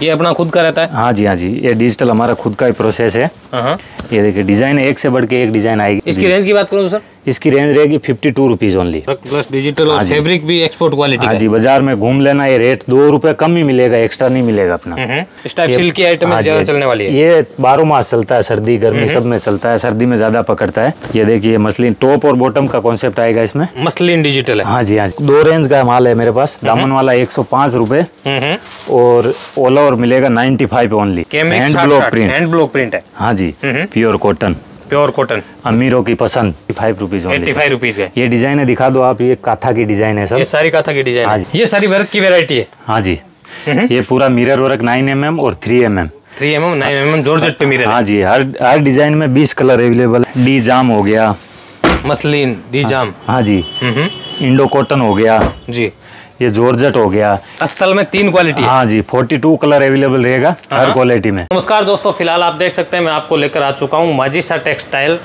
ये अपना खुद का रहता है? हाँ जी, हाँ जी, ये डिजिटल हमारा खुद का ही प्रोसेस है। ये देखिए डिजाइन एक से बढ़ के एक डिजाइन आएगी। इसकी रेंज की बात करूँ तो सर? इसकी रेंज रहेगी 52 रुपीज़ ओनली। प्लस डिजिटल और फैब्रिक भी एक्सपोर्ट क्वालिटी। हाँ जी, बाजार में घूम लेना, ये रेट 2 रुपए कम ही मिलेगा, एक्स्ट्रा नहीं मिलेगा अपना। इस टाइप सिल्क की आइटम ज्यादा चलने वाली है। ये 12 मास चलता है, सर्दी गर्मी सब में चलता है, सर्दी में ज्यादा पकड़ता है। ये देखिए मसलिन टॉप और बॉटम का कॉन्सेप्ट आएगा इसमें। मसलिन डिजिटल है। हाँ जी, हाँ जी, 2 रेंज का माल है मेरे पास। दामन वाला 105 रुपए और ऑल ओवर मिलेगा 95 only. Hand block print. Hand block print है। हाँ जी, प्योर कॉटन। प्योर कॉटन, अमीरों की पसंद। 85 रुपीज। 85 रुपीज का ये डिजाइन है, दिखा दो आप। ये काथा की डिजाइन है सब। ये सारी काथा की डिजाइन है। ये सारी वर्क की वैरायटी है। हाँ जी, ये पूरा मिरर वर्क 9mm और 3mm। 3mm 9mm जॉर्जेट पे मिरर। हाँ जी, हर डिजाइन में 20 कलर अवेलेबल है। डी जाम हो गया, मसलिन डी जाम। हाँ जी, इंडो कॉटन हो गया जी, ये जॉर्जेट हो गया। अस्तर में 3 क्वालिटी है। हाँ जी, 42 कलर अवेलेबल रहेगा हर क्वालिटी में। नमस्कार दोस्तों, फिलहाल आप देख सकते हैं मैं आपको लेकर आ चुका हूँ Majisa textile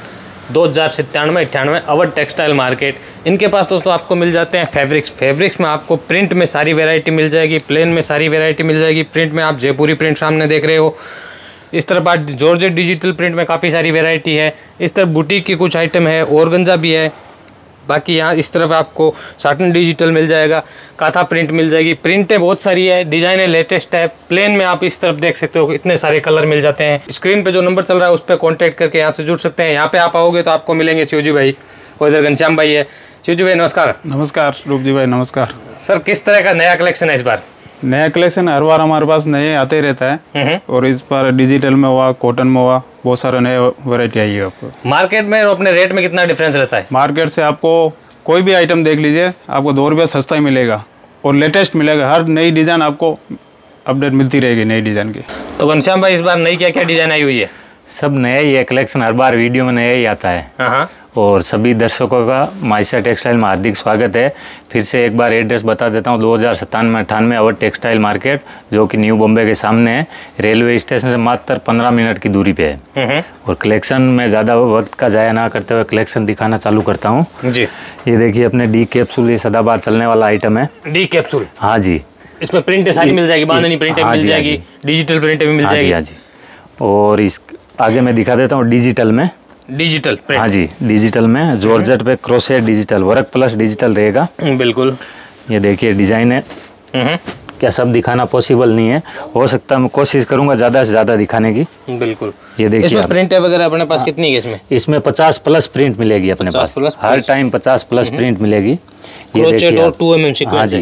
2097-98 Awadh textile market. इनके पास दोस्तों आपको मिल जाते हैं फैब्रिक्स में आपको प्रिंट में सारी वैरायटी मिल जाएगी, प्लेन में सारी वैरायटी मिल जाएगी। प्रिंट में आप जयपुरी प्रिंट सामने देख रहे हो। इस तरफ आप जॉर्जेट डिजिटल प्रिंट में काफ़ी सारी वैरायटी है। इस तरफ बुटीक की कुछ आइटम है, ऑर्गेन्जा भी है। बाकी यहाँ इस तरफ आपको साटन डिजिटल मिल जाएगा, काथा प्रिंट मिल जाएगी। प्रिंटें बहुत सारी है, डिज़ाइनें लेटेस्ट है। प्लेन में आप इस तरफ देख सकते हो इतने सारे कलर मिल जाते हैं। स्क्रीन पे जो नंबर चल रहा है उस पर कॉन्टैक्ट करके यहाँ से जुड़ सकते हैं। यहाँ पे आप आओगे तो आपको मिलेंगे शिवजी भाई और इधर घनश्याम भाई है। शिवजी भाई नमस्कार। नमस्कार रूपजी भाई, नमस्कार सर। किस तरह का नया कलेक्शन है इस बार? नया कलेक्शन हर बार हमारे पास नए आते ही रहता है और इस बार डिजिटल में हुआ, कॉटन में हुआ, बहुत सारे नए वैरायटी आई है। आपको मार्केट में और अपने रेट में कितना डिफरेंस रहता है? मार्केट से आपको कोई भी आइटम देख लीजिए, आपको 2 रुपये सस्ता ही मिलेगा और लेटेस्ट मिलेगा। हर नई डिज़ाइन आपको अपडेट मिलती रहेगी नई डिज़ाइन की। तो घनश्याम भाई इस बार नई क्या क्या डिज़ाइन आई हुई है? सब नया ही है कलेक्शन, हर बार वीडियो में नया ही आता है। और सभी दर्शकों का माजिसा टेक्सटाइल में हार्दिक स्वागत है। फिर से एक बार एड्रेस बता देता हूँ, 2097-98 अवध टेक्सटाइल मार्केट, जो कि न्यू बॉम्बे के सामने है। रेलवे स्टेशन से मात्र 15 मिनट की दूरी पे है। और कलेक्शन में ज़्यादा वक्त का जाया ना करते हुए कलेक्शन दिखाना चालू करता हूँ जी। ये देखिए अपने डी कैप्सूल, ये सदाबहार चलने वाला आइटम है। D capsule? हाँ जी, इसमें प्रिंटें सारी मिल जाएगी, बांधनी प्रिंटें मिल जाएगी, डिजिटल प्रिंटें भी मिल जाएगी। हाँ जी, और इस आगे मैं दिखा देता हूँ डिजिटल में। Digital print? हाँ जी, डिजिटल में जॉर्जेट पे crochet digital work plus digital रहेगा। बिल्कुल। ये देखिए डिजाइन है। क्या सब दिखाना पॉसिबल नहीं है, हो सकता है मैं कोशिश करूंगा ज़्यादा से ज़्यादा दिखाने की। बिल्कुल। ये देखिए इसमें प्रिंट वगैरह अपने पास कितनी है इसमें? इसमें 50 प्लस प्रिंट मिलेगी अपने पास, हर टाइम 50 प्लस प्रिंट मिलेगी। ये देखिए और 2mm सीक्वेंस। हाँ जी,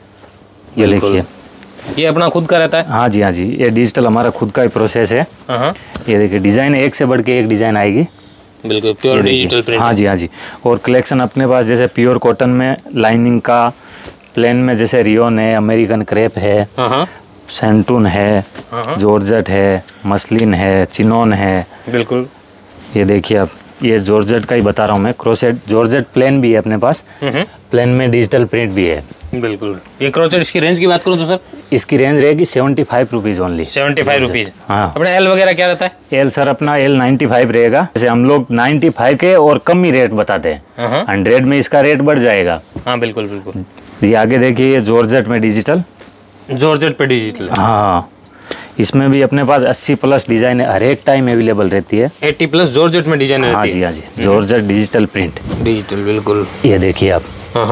ये देखिए ये अपना खुद का रहता है? हाँ जी, हाँ जी, ये डिजिटल हमारा खुद का ही प्रोसेस है। ये देखिए डिजाइन एक से बढ़ के एक डिजाइन आएगी। बिल्कुल प्योर डिजिटल प्रिंट। हाँ जी, हाँ जी, और कलेक्शन अपने पास जैसे प्योर कॉटन में लाइनिंग का, प्लेन में जैसे रियोन है, अमेरिकन क्रेप है, सेंटून है, जॉर्जेट है, मसलिन है, चिनोन है। बिल्कुल। ये देखिए आप, ये जॉर्जेट का ही बता रहा हूँ मैं। क्रोशेट जॉर्जेट प्लेन भी है अपने पास, प्लेन में डिजिटल प्रिंट भी है। बिल्कुल। ये क्रोशेट, इसकी रेंज की बात करूँ तो सर? इसकी रेंज रहेगी 75 रुपीज़ ओनली। 75 रुपीज़। हाँ। अपने एल वगैरह क्या रहता है? एल सर अपना एल 95 रहेगा। जैसे हम लोग 95 के और कम ही रेट बताते हैं, 100 में इसका रेट बढ़ जाएगा। हाँ बिल्कुल बिल्कुल। ये आगे देखिए जॉर्जेट में डिजिटल। जॉर्जेट पे डिजिटल? हाँ, इसमें भी अपने पास 80 प्लस डिजाइन हर एक टाइम अवेलेबल रहती है। 80 प्लस जॉर्जेट में डिजाइन रहती है? हाँ जी, हाँ जी, जॉर्जेट डिजिटल प्रिंट। डिजिटल बिल्कुल। ये देखिए आप।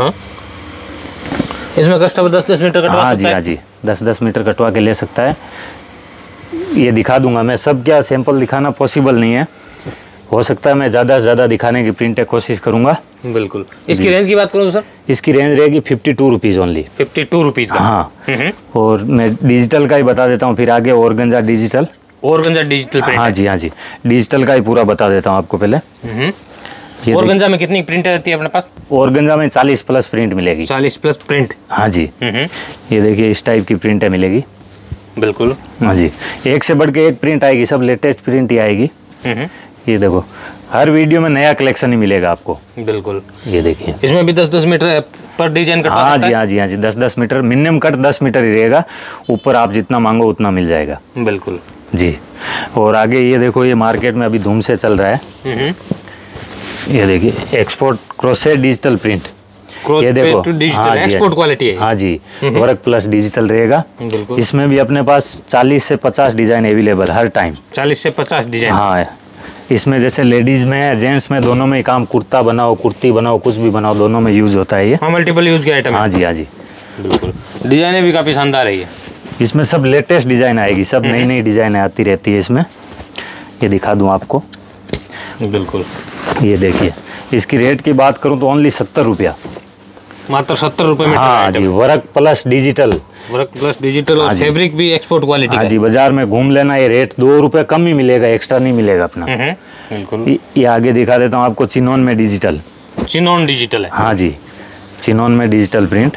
इसमें कस्टमर 10-10 मीटर कटवा सकता है? हाँ जी, हाँ जी, 10-10 मीटर कटवा के ले सकता है। ये दिखा दूंगा मैं, सब क्या सैंपल दिखाना पॉसिबल नहीं है, हो सकता है मैं ज़्यादा से ज़्यादा दिखाने की प्रिंटें कोशिश करूंगा। बिल्कुल। इसकी रेंज की बात करूँ तो सर? इसकी रेंज रहेगी 52 रुपीज़ ओनली। 52 रुपीज़ का? हाँ। और मैं डिजिटल का ही बता देता हूँ, फिर आगे organza digital. Organza digital print? हाँ जी, हाँ जी, डिजिटल का ही पूरा बता देता हूँ आपको पहले। ऑर्गेन्जा में कितनी प्रिंट रहती है अपने पास? ऑर्गेन्जा में 40 प्लस प्रिंट मिलेगी। 40 प्लस प्रिंट? हाँ जी। ये देखिए इस टाइप की प्रिंटें मिलेगी। बिल्कुल। हाँ जी, एक से बढ़ के एक प्रिंट आएगी, सब लेटेस्ट प्रिंट ही आएगी। ये देखो हर वीडियो में नया कलेक्शन ही मिलेगा आपको। बिल्कुल। ये देखिए इसमें भी 10-10 मीटर पर डिजाइन कटवा सकता है? हाँ जी, हाँ जी, हाँ जी, 10-10 मीटर मिनिमम कट 10 मीटर ही रहेगा, ऊपर आप जितना मांगो उतना मिल जाएगा। बिल्कुल जी। और आगे ये देखो, ये मार्केट में अभी धूम से चल रहा है। ये देखिए एक्सपोर्ट क्रोशेट डिजिटल प्रिंट। ये देखो डिजिटल एक्सपोर्ट क्वालिटी है। हाँ जी, वर्क प्लस डिजिटल रहेगा। इसमें भी अपने पास 40 से 50 डिजाइन अवेलेबल हर टाइम। 40 से 50 डिजाइन। हाँ, इसमें जैसे लेडीज में जेंट्स में दोनों में काम, कुर्ता बनाओ, कुर्ती बनाओ, कुछ भी बनाओ, दोनों में यूज होता है ये। हाँ, मल्टीपल यूज के आइटम। हाँ जी, हाँ जी, बिल्कुल। डिजाइने भी काफी शानदार है ये। इसमें सब लेटेस्ट डिजाइन आएगी, सब नई नई डिजाइन आती रहती है इसमें। ये दिखा दूं आपको। बिल्कुल, ये देखिए, इसकी रेट की बात करूं तो ओनली 70 रुपया, मात्र 70 रुपये में। हाँ जी, work plus digital. Work plus digital और फैब्रिक भी एक्सपोर्ट क्वालिटी। हाँ जी, बाजार में घूम लेना, ये रेट 2 रुपये कम ही मिलेगा, एक्स्ट्रा नहीं मिलेगा अपना। बिल्कुल। ये आगे दिखा देता हूँ आपको, चिनोन में डिजिटल। चिनोन डिजिटल है। हाँ जी, चिनोन में डिजिटल प्रिंट।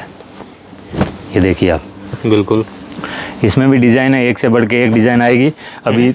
ये देखिए आप। बिल्कुल, इसमें भी डिज़ाइन है, एक से बढ़ के एक डिज़ाइन आएगी। अभी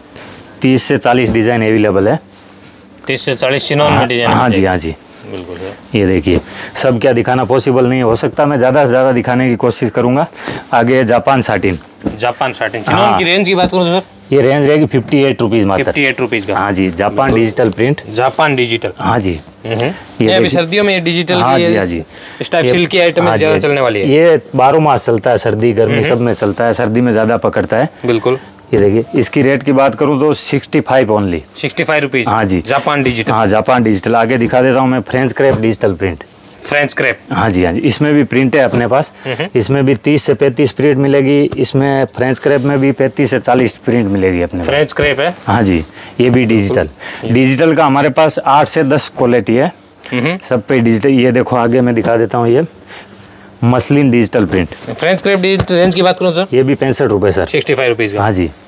30 से 40 डिज़ाइन अवेलेबल है। 30 से 40 चिनोन में डिजाइन। हाँ जी, हाँ जी, बिल्कुल। ये देखिए, सब क्या दिखाना पॉसिबल नहीं हो सकता, मैं ज़्यादा से ज़्यादा दिखाने की कोशिश करूँगा। आगे Japan satin. Japan satin chinon की रेंज की बात करूँ सर, ये रेंज रहेगी 58 रुपीज़ मात्र। 58 रुपीज़ का। हाँ जी, Japan digital print. Japan digital. हाँ जी, ये अभी सर्दियों में डिजिटल। हाँ जी, हाँ जी, इस टाइप सिल्क की आइटम ज़्यादा चलने वाली है। ये 12 मास चलता है, सर्दी गर्मी सब में चलता है, सर्दी में ज़्यादा पकड़ता है। बिल्कुल। ये देखिए, इसकी रेट की बात करूँ तो 65 ओनली। 65 रुपीज़। हाँ जी, जापान डिजिटल। हाँ, जापान डिजिटल। आगे दिखा देता हूँ मैं, French crepe digital print. French crepe. हाँ जी, हाँ जी, इसमें भी प्रिंट है अपने पास। इसमें भी 30 से 35 प्रिंट मिलेगी। इसमें फ्रेंच क्रेप में भी 35 से 40 प्रिंट मिलेगी अपने पास। फ्रेंच क्रेप है। हाँ जी, ये भी डिजिटल। डिजिटल का हमारे पास 8 से 10 क्वालिटी है, सब पे डिजिटल। ये देखो, आगे मैं दिखा देता हूँ, ये muslin digital print. French crepe digital range की बात करूँ सर, ये भी 65 रुपये सर। 65 रुपीज़ का। हाँ जी,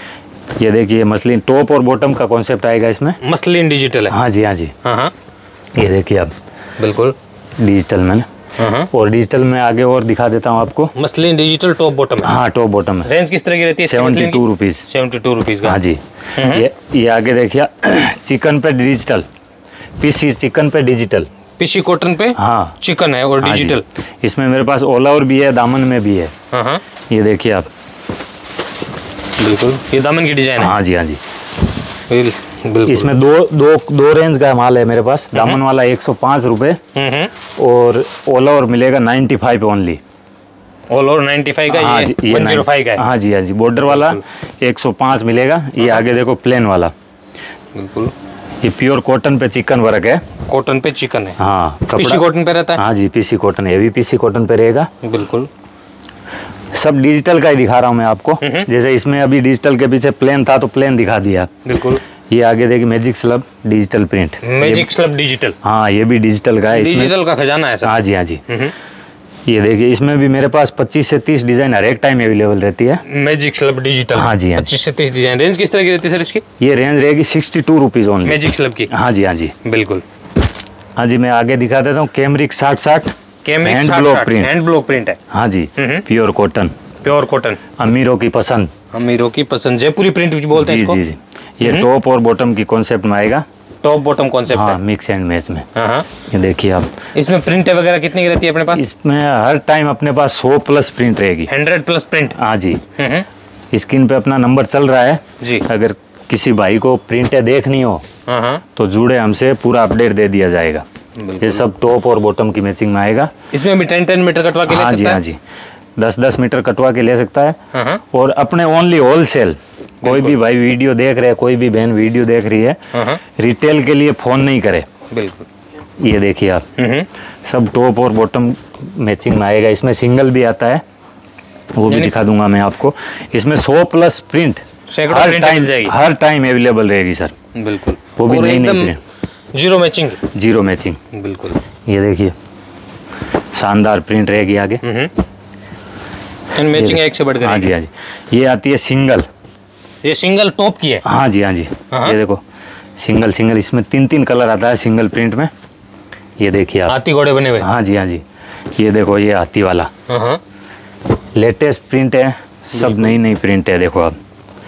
ये देखिए, मसलिन टॉप और बॉटम का कॉन्सेप्ट आएगा इसमें। मसलिन डिजिटल है। हाँ जी, हाँ जी, हाँ, ये देखिए आप। बिल्कुल, डिजिटल में। और डिजिटल में आगे और दिखा देता हूँ आपको। मसलिन डिजिटल टॉप बॉटम है। हाँ, टॉप बॉटम है। रेंज किस तरह की रहती है? 72 रुपीज़। 72 रुपीज़ का। हाँ जी, ये आगे देखिए, चिकन पे डिजिटल, पीसी चिकन पे डिजिटल। पीसी कॉटन पे हाँ, चिकन है और डिजिटल। इसमें मेरे पास ऑल ओवर भी है, दामन में भी है। ये देखिए आप। बिल्कुल, ये दामन की डिजाइन है। हाँ जी, हाँ जी, बिल्कुल। इसमें दो रेंज का माल है मेरे पास। दामन वाला 105 रुपये और ऑल ओवर मिलेगा 95 ओनली। ऑल ओवर 95 का। हाँ ये जी, 105 का है। हाँ जी, हाँ जी, बॉर्डर वाला 105 मिलेगा। ये आगे देखो, प्लेन वाला। बिल्कुल, ये प्योर कॉटन पे चिकन वर्क है। कॉटन पे चिकन है। हाँ, पीसी कॉटन पे रहता है। हाँ जी, पीसी कॉटन है, ये भी पीसी कॉटन पे रहेगा। बिल्कुल, सब डिजिटल का ही दिखा रहा हूँ मैं आपको। जैसे इसमें अभी डिजिटल के पीछे प्लेन था तो प्लेन दिखा दिया। बिल्कुल। ये आगे देखिए, magic slub digital print. Magic slub digital. हाँ, ये भी डिजिटल का है। डिजिटल का खजाना है सर। हाँ जी, हाँ जी, ये देखिए, इसमें भी मेरे पास 25 से 30 डिजाइन हर एक टाइम अवेलेबल रहती है। Magic slub digital. हाँ जी, हाँ जी, 25 से 30 डिजाइन। रेंज किस तरह की रहती है सर इसकी? ये रेंज रहेगी 62 रुपीज़ ओनली, मैजिक स्लब की। हाँ जी, हाँ जी, बिल्कुल। हाँ जी, मैं आगे दिखा देता हूँ, cambric 60 hand block print. Hand block print है। हाँ जी, प्योर कॉटन। प्योर कॉटन, अमीरों की पसंद। अमीरों की पसंद, जयपुरी प्रिंट भी बोलते हैं इसको। जी जी, ये टॉप और बॉटम की कॉन्सेप्ट में आएगा। टॉप बॉटम कॉन्सेप्ट है। मिक्स एंड मैच में। हाँ, ये देखिए आप। इसमें प्रिंट वगैरह कितनी की रहती है अपने पास? इसमें हर टाइम अपने पास 100 प्लस प्रिंट रहेगी। 100 प्लस प्रिंट। हाँ जी, स्क्रीन पे अपना नंबर चल रहा है जी। अगर किसी भाई को प्रिंटें देखनी हो तो जुड़े हमसे, पूरा अपडेट दे दिया जाएगा। ये सब टॉप और बॉटम की मैचिंग में आएगा। इसमें भी 10 मीटर कटवा के ले सकता है। हाँ जी, 10 मीटर कटवा के ले सकता है। और अपने ओनली होलसेल, कोई भी भाई वीडियो देख रहे हैं, कोई भी बहन वीडियो देख रही है, रिटेल के लिए फोन नहीं करे। बिल्कुल, ये देखिए आप, सब टॉप और बॉटम मैचिंग में आएगा। इसमें सिंगल भी आता है, वो भी दिखा दूंगा मैं आपको। इसमें 100 प्लस प्रिंट हर टाइम अवेलेबल रहेगी सर। बिल्कुल, वो भी नई print, zero matching. Zero matching. बिल्कुल, ये देखिए, शानदार प्रिंट रहेगी आगे। मैचिंग एक से बढ़कर। हाँ जी, हाँ जी, ये आती है सिंगल। ये सिंगल टॉप की है। हाँ जी, हाँ जी, ये देखो, सिंगल। इसमें 3 कलर आता है सिंगल प्रिंट में। ये देखिए आप, हाथी घोड़े बने हुए। हाँ जी, हाँ जी, ये देखो, ये हाथी वाला लेटेस्ट प्रिंट है, सब नई प्रिंट है। देखो आप,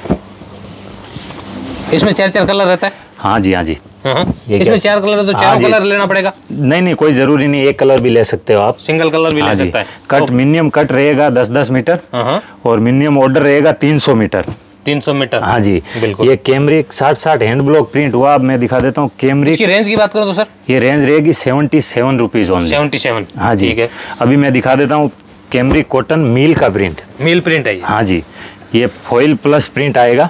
इसमें 4 कलर रहता है। हाँ जी, हाँ जी, इसमें 4 कलर है तो चारों कलर लेना पड़ेगा? नहीं, कोई जरूरी नहीं, एक कलर भी ले सकते हो आप। सिंगल कलर भी ले सकता है। कट मिनिमम कट रहेगा 10 मीटर और मिनिमम ऑर्डर रहेगा 300 मीटर। 300 मीटर। हाँ जी, बिल्कुल। ये कैमरिक 60 हैंड ब्लॉक प्रिंट हुआ। अब मैं दिखा देता हूँ कैमरिक की रेंज की बात करूँ तो सर ये रेंज रहेगी 77 रुपीज़ ओनली। 77। हाँ जी, ठीक है। अभी मैं दिखा देता हूँ कैमरिक कॉटन मील का प्रिंट। मील प्रिंट है ये। हाँ जी, ये फॉइल प्लस प्रिंट आएगा।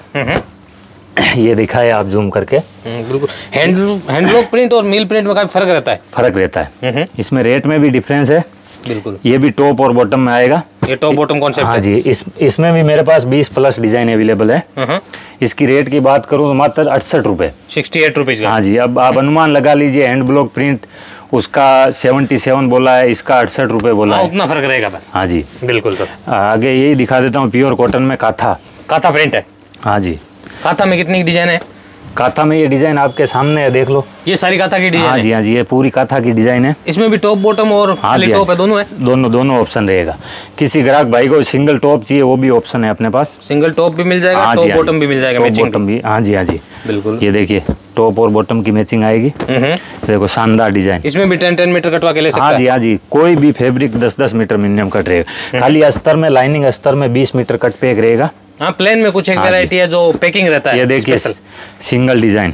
ये दिखा है आप जूम करके। बिल्कुल। हैंडलॉक प्रिंट और मील प्रिंट में काफी फर्क रहता है। फर्क रहता है, इसमें रेट में भी डिफरेंस है। बिल्कुल। ये भी टॉप और बॉटम में आएगा। ये टॉप बॉटम कॉन्सेप्ट हाँ है। जी, इसमें भी मेरे पास 20 प्लस डिजाइन अवेलेबल है। इसकी रेट की बात करूँ तो मात्र 68 रुपये। 68 रुपीज। हाँ जी, अब आप अनुमान लगा लीजिए, हैंड ब्लॉक प्रिंट उसका 77 बोला है, इसका 68 रुपये बोला है। उतना फर्क रहेगा बस। हाँ जी, बिल्कुल सर। आगे यही दिखा देता हूँ प्योर कॉटन में काथा। काथा प्रिंट है। हाँ जी, काथा में कितनी डिजाइन है? काथा में ये डिजाइन आपके सामने है, देख लो। ये सारी काथा की डिजाइन हाँ है। जी, हाँ जी, ये पूरी काथा की डिजाइन है। इसमें भी टॉप बॉटम और हाँ जी, टॉप है, दोनों है। दोनों ऑप्शन रहेगा। किसी ग्राहक भाई को सिंगल टॉप चाहिए वो भी ऑप्शन है अपने पास। सिंगल टॉप भी मिल जाएगा, हाँ टॉप जी, हाँ बॉटम जी, भी मिल जाएगा, टॉप मैचिंग बॉटम भी। हाँ जी, हाँ जी, बिल्कुल। ये देखिए टॉप और बॉटम की मैचिंग आएगी। देखो शानदार डिजाइन। इसमें भी 10 मीटर कटवा के ले सकता हाँ है। जी, हाँ जी, कोई भी फैब्रिक 10 मीटर मिनिमम कट रहेगा। खाली अस्तर में, लाइनिंग अस्तर में 20 मीटर कट पे एक रहेगा। हाँ, प्लेन में कुछ एक हाँ वैरायटी है जो पैकिंग रहता है। ये देखिए सिंगल डिजाइन,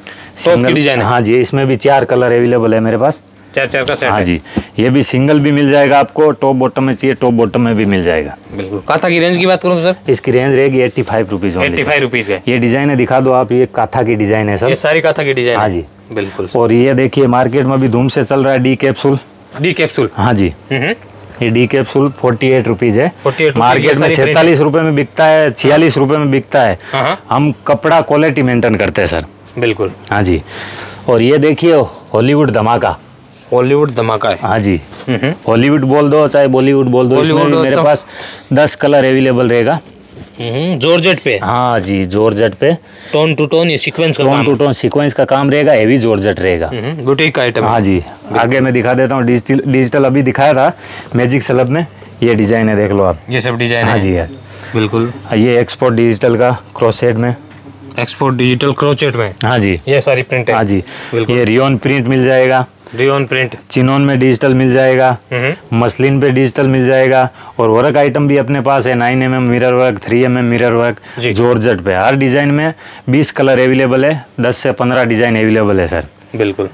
की डिजाइन है। हाँ जी, इसमें भी 4 कलर अवेलेबल है मेरे पास। 4 का सेट हाँ है। जी, ये भी सिंगल भी मिल जाएगा आपको, टॉप बॉटम में चाहिए टॉप बॉटम में भी मिल जाएगा। बिल्कुल। काथा की रेंज की बात करूँ तो सर इसकी रेंज रहेगी 85 रुपीज़। 85 रुपीज है। ये डिजाइन है, दिखा दो आप। ये काथा की डिजाइन है सब। ये सारी काथा की डिजाइन। हाँ जी, बिल्कुल। और ये देखिए मार्केट में भी धूम से चल रहा है डी कैप्सूल। D capsule. हाँ जी, ये डी कैप्सूल 48 रुपीज़ है। 48 मार्केट में 47 रुपये में बिकता है, 46 रुपये में बिकता है। हम कपड़ा क्वालिटी मेंटेन करते हैं सर। बिल्कुल। हाँ जी, और ये देखिए हॉलीवुड धमाका। हॉलीवुड धमाका है। हाँ जी, हॉलीवुड बोल दो चाहे बॉलीवुड बोल दो, इसमें भी मेरे पास 10 कलर अवेलेबल रहेगा। जॉर्जेट पे। हाँ जी, जॉर्जेट पे टोन टू टोन ये सीक्वेंस का टोन काम। टू टोन सीक्वेंस का काम रहेगा, हेवी जॉर्जेट रहेगा। बुटीक का आइटम। हाँ जी, आगे मैं दिखा देता हूँ डिजिटल अभी दिखाया था मैजिक स्लब में। ये डिजाइन है, देख लो आप। ये सब डिजाइन है। हाँ जी, है बिल्कुल। ये एक्सपोर्ट डिजिटल का क्रोसेट में। एक्सपोर्ट डिजिटल क्रोचेट में। हाँ जी, ये सारी प्रिंट है। हाँ जी, बिल्कुल। ये रियोन प्रिंट मिल जाएगा, रियोन प्रिंट। चिनोन में डिजिटल मिल जाएगा, मसलिन पे डिजिटल मिल जाएगा, और वर्क आइटम भी अपने पास है। 9mm mirror work, 3mm mirror work, georgette पे। हर डिजाइन में 20 कलर अवेलेबल है, 10 से 15 डिजाइन अवेलेबल है सर। बिल्कुल।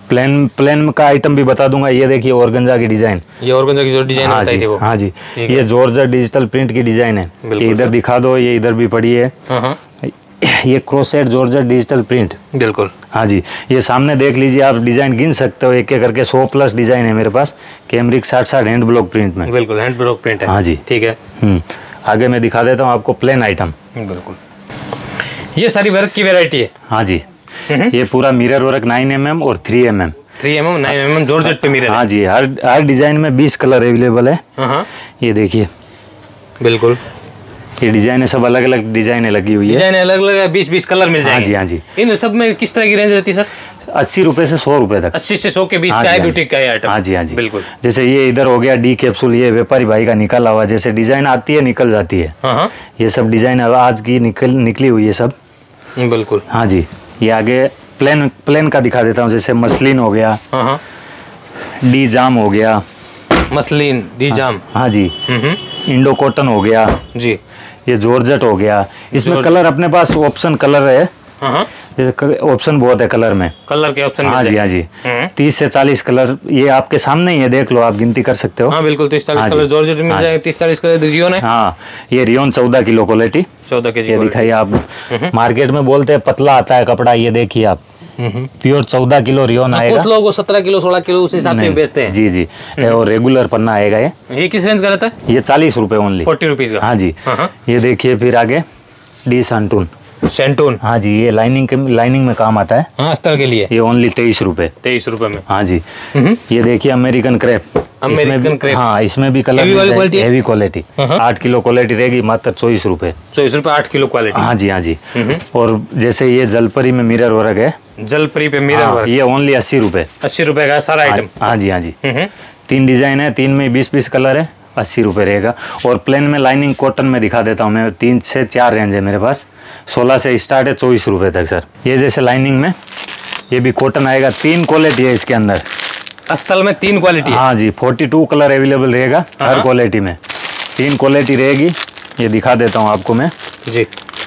प्लेन का आइटम भी बता दूंगा। ये देखिए ऑर्गेन्जा की डिजाइन। ये ऑर्गेन्जा की जो डिजाइन हाँ बताई थी वो। हाँ जी, ये जॉर्जेट डिजिटल प्रिंट की डिजाइन है। ये इधर दिखा दो, ये इधर भी पड़ी है। ये क्रोसेट जॉर्जेट डिजिटल प्रिंट। बिल्कुल। हाँ जी, ये सामने देख लीजिए आप, डिजाइन गिन सकते हो एक एक करके। 100 प्लस डिजाइन है मेरे पास कैमरिक 60 हैंड ब्लॉक प्रिंट में। बिल्कुल, हैंड ब्लॉक प्रिंट है। हाँ जी, ठीक है। आगे मैं दिखा देता हूँ आपको प्लेन आइटम। बिल्कुल, ये सारी वर्क की वैरायटी है। हाँ जी, ये पूरा मिरर वर्क 9mm और 3mm। 3mm 9mm जॉर्जेट पे मिरर। हाँ जी, हर डिजाइन में 20 कलर अवेलेबल है। ये देखिए। बिल्कुल, ये डिजाइन है, सब अलग अलग डिजाइन लगी हुई है। डिजाइन अलग अलग है, 20 कलर मिल जाएंगे। हाँ जी, हाँ जी। इन सब में किस तरह की रेंज रहती है सर? 80 रुपये से 100 रुपये तक। 80 से 100 के बीच का है ब्यूटीक का आइटम। हाँ जी, हाँ जी, बिल्कुल। जैसे ये इधर हो गया डी कैप्सूल, ये व्यापारी भाई का निकला हुआ। जैसे डिजाइन आती है निकल जाती है। ये सब डिजाइन आज की निकली हुई है सब। बिल्कुल। हाँ जी, ये आगे प्लेन का दिखा देता हूँ। जैसे मसलिन हो गया, डी जाम हो गया, मसलिन डी जाम। हाँ जी, इंडो कॉटन हो गया जी, ये जॉर्जेट हो गया। इसमें कलर अपने पास ऑप्शन कलर है। जैसे ऑप्शन बहुत है कलर में, कलर के ऑप्शन। हाँ जी, हाँ जी, 30 से 40 कलर ये आपके सामने ही है, देख लो आप, गिनती कर सकते हो। हाँ बिल्कुल, 30-40 कलर जॉर्जेट मिल जाएंगे। 30-40 कलर रियोन है। हाँ, ये रियोन 14 किलो क्वालिटी, 14 kg। ये दिखाइए आप। मार्केट में बोलते हैं पतला आता है कपड़ा, ये देखिए आप, प्योर 14 किलो रियोन आएगा। कुछ लोग 17 किलो 16 किलो उस हिसाब से बेचते हैं। जी जी, और रेगुलर पन्ना आएगा। ये किस रेंज का रहता है? ये 40 रुपए ओनली, 40 रुपीज का। हाँ जी। ये देखिए फिर आगे डी सैंटून। सैंटून, हाँ जी, ये लाइनिंग में काम आता है। हाँ, अस्तर के लिए। ये ओनली 23 रुपए। 23 रुपए में। हाँ जी। ये देखिए अमेरिकन क्रेप। हाँ, इसमें भी colour heavy quality 8 kilo quality रहेगी, मात्र 24 रुपए। 24 रुपए 8 किलो क्वालिटी। हाँ जी, हाँ जी। और जैसे ये जलपरी में मिरर वर्क है, जलपरी पे मिरर वर्क, ये ओनली 80 रुपए। 80 रुपए का सारा आइटम। हाँ जी, हाँ जी। 3 डिजाइन है, 3 में 20 कलर है, 80 रुपये रहेगा। और प्लेन में लाइनिंग कॉटन में दिखा देता हूँ मैं, 3 से 4 रेंज है मेरे पास। 16 से स्टार्ट है, 24 रुपये तक सर। ये जैसे लाइनिंग में ये भी कॉटन आएगा, 3 क्वालिटी है इसके अंदर। अस्तर में 3 क्वालिटी है। हाँ जी, 42 कलर अवेलेबल रहेगा हर क्वालिटी में, 3 क्वालिटी रहेगी। ये दिखा देता हूँ आपको मैं जी।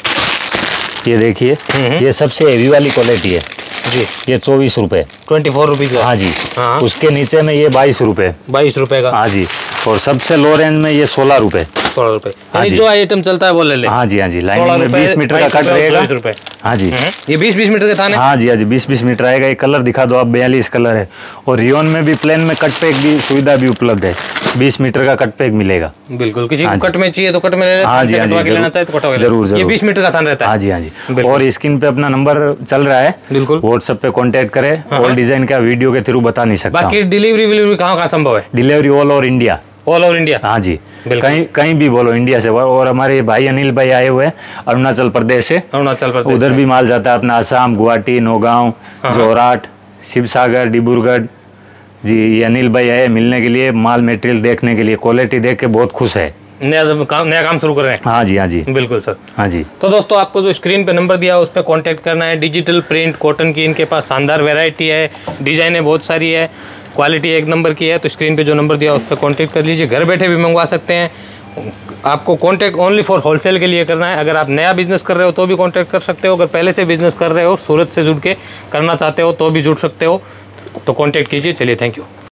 ये देखिए, ये सबसे हेवी वाली क्वालिटी है जी। ये 24 रुपये, 24 रुपीज़ का। हाँ जी। हाँ। उसके नीचे में ये 22 रुपये, 22 रुपये का। हाँ जी। और सबसे लो रेंज में ये 16 रुपये, 16 रुपये। हाँ यानी जी। जो आइटम चलता है वो ले ले। हाँ जी, हाँ जी। लाइनिंग में 20 मीटर का कट रहेगा। 22 रुपये। हाँ जी। ये 20-20 मीटर के थाने। हाँ जी, हाँ जी, 20-20 मीटर आएगा। ये कलर दिखा दो आप, 42 कलर है। और रियोन में भी प्लेन में कट पैक भी सुविधा भी उपलब्ध है, 20 मीटर का कट पैक मिलेगा। बिल्कुल, किसी को कट में चाहिए तो कट में ले ले, हाँ जी, हाँ जी, लेना चाहे तो कटवा के जरूर जरूर। ये 20 मीटर का थान रहता है। हाँ जी, हाँ जी। और स्क्रीन पे अपना नंबर चल रहा है, बिल्कुल, व्हाट्सएप पे कांटेक्ट करें। और डिजाइन का वीडियो के थ्रू बता नहीं सकता। बाकी डिलीवरी कहाँ संभव है? Delivery all over India. All over India? हाँ जी, कहीं भी बोलो इंडिया से। और हमारे भाई अनिल भाई आए हुए हैं अरुणाचल प्रदेश से, अरुणाचल प्रदेश उधर भी माल जाता है अपना, असम, गुवाहाटी, नौगांव, जोरहाट, शिवसागर, डिब्रूगढ़ जी। ये अनिल भाई आए मिलने के लिए, माल मटेरियल देखने के लिए, क्वालिटी देख के बहुत खुश है। नया काम शुरू कर रहे हैं। हाँ जी, हाँ जी, बिल्कुल सर। हाँ जी। तो दोस्तों, आपको जो स्क्रीन पे नंबर दिया है उस पर कॉन्टैक्ट करना है। डिजिटल प्रिंट कॉटन की इनके पास शानदार वैरायटी है, डिजाइनें बहुत सारी है, क्वालिटी एक नंबर की है। तो स्क्रीन पे जो नंबर दिया उस पर कॉन्टैक्ट कर लीजिए, घर बैठे भी मंगवा सकते हैं। आपको कॉन्टैक्ट ओनली फॉर होलसेल के लिए करना है। अगर आप नया बिजनेस कर रहे हो तो भी कॉन्टैक्ट कर सकते हो। अगर पहले से बिजनेस कर रहे हो, सूरत से जुड़ के करना चाहते हो तो भी जुड़ सकते हो। तो कॉन्टैक्ट कीजिए। चलिए, थैंक यू।